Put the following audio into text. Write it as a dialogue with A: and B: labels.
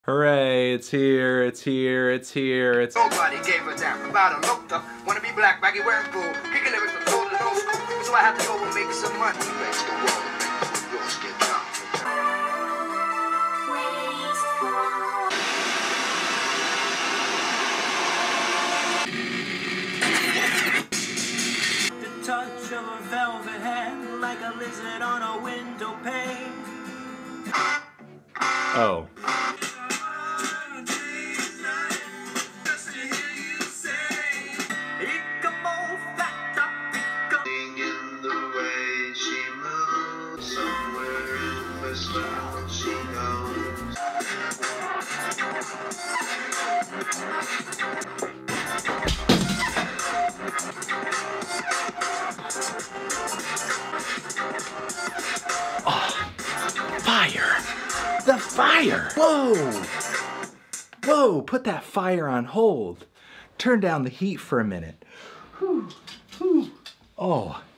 A: Hooray, it's here, it's here, it's here, it's...
B: Nobody gave a damn about a looked up, wanna be black, baggy, wearing blue, kicking lyrics from old and old school, so I have to go and make some money. Let's go on, make the rules get down.
C: The touch of a velvet hand, like a lizard on a window pane.
A: Oh. Fire! The fire! Whoa! Whoa, put that fire on hold. Turn down the heat for a minute. Whew, whew. Oh.